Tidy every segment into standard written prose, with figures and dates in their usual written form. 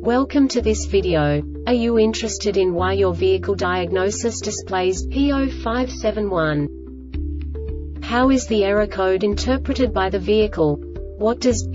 Welcome to this video. Are you interested in why your vehicle diagnosis displays P0571? How is the error code interpreted by the vehicle? What does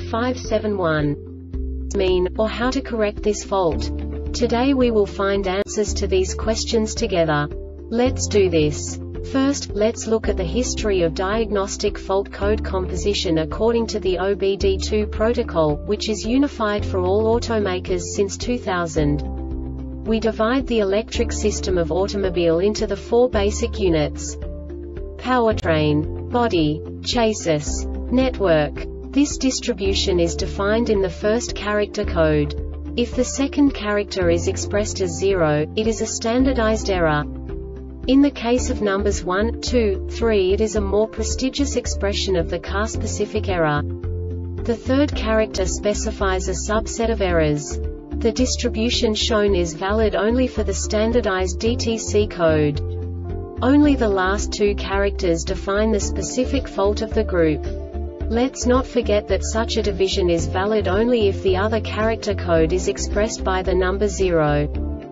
P0571 mean, or how to correct this fault? Today we will find answers to these questions together. Let's do this. First, let's look at the history of diagnostic fault code composition according to the OBD2 protocol, which is unified for all automakers since 2000. We divide the electric system of automobile into the four basic units: powertrain, body, chassis, network. This distribution is defined in the first character code. If the second character is expressed as 0, it is a standardized error. In the case of numbers 1, 2, 3, it is a more prestigious expression of the car-specific error. The third character specifies a subset of errors. The distribution shown is valid only for the standardized DTC code. Only the last two characters define the specific fault of the group. Let's not forget that such a division is valid only if the other character code is expressed by the number 0.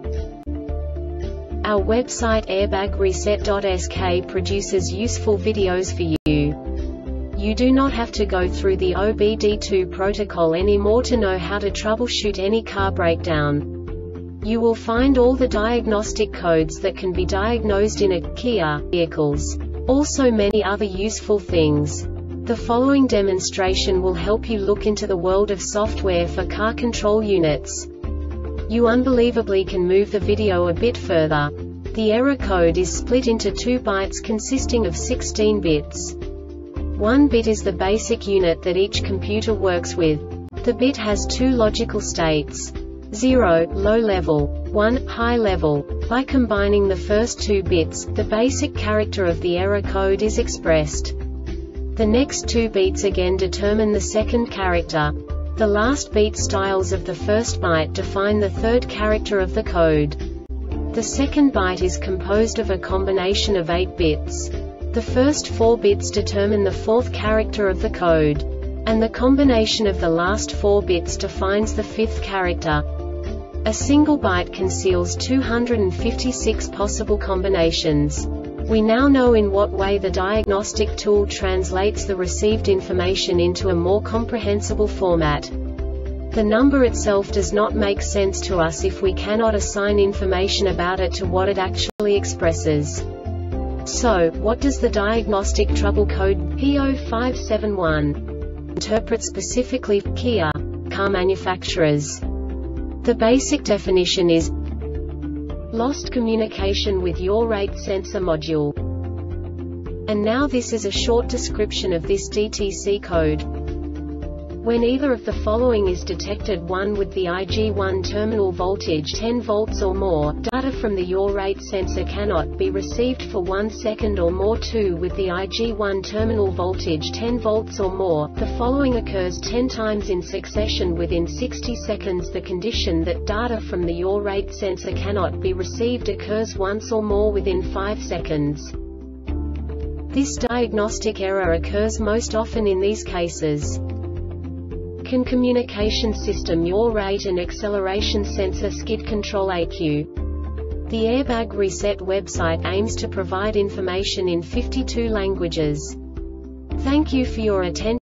Our website airbagreset.sk produces useful videos for you. You do not have to go through the OBD2 protocol anymore to know how to troubleshoot any car breakdown. You will find all the diagnostic codes that can be diagnosed in a Kia vehicles. Also many other useful things. The following demonstration will help you look into the world of software for car control units. You unbelievably can move the video a bit further. The error code is split into 2 bytes consisting of 16 bits. 1 bit is the basic unit that each computer works with. The bit has 2 logical states: 0, low level, 1, high level. By combining the first 2 bits, the basic character of the error code is expressed. The next 2 beats again determine the second character. The last beat styles of the first byte define the third character of the code. The second byte is composed of a combination of 8 bits. The first 4 bits determine the fourth character of the code. And the combination of the last 4 bits defines the fifth character. A single byte conceals 256 possible combinations. We now know in what way the diagnostic tool translates the received information into a more comprehensible format. The number itself does not make sense to us if we cannot assign information about it to what it actually expresses. So, what does the diagnostic trouble code P0571 interpret specifically for Kia car manufacturers? The basic definition is lost communication with yaw rate sensor module. And now this is a short description of this DTC code. When either of the following is detected: 1 with the IG1 terminal voltage 10 volts or more, data from the yaw rate sensor cannot be received for 1 second or more. 2 with the IG1 terminal voltage 10 volts or more, the following occurs 10 times in succession within 60 seconds. The condition that data from the yaw rate sensor cannot be received occurs once or more within 5 seconds. This diagnostic error occurs most often in these cases: CAN communication system yaw rate and acceleration sensor skid control ECU. The Airbag Reset website aims to provide information in 52 languages. Thank you for your attention.